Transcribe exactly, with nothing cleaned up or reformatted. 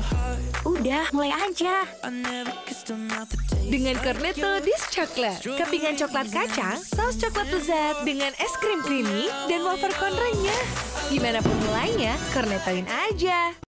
Udah, mulai aja. Dengan Cornetto Disk Coklat, kepingan coklat kacang, saus coklat lezat dengan es krim creamy, dan wafer kon renyah. Gimana pun mulainya, Cornettoin aja.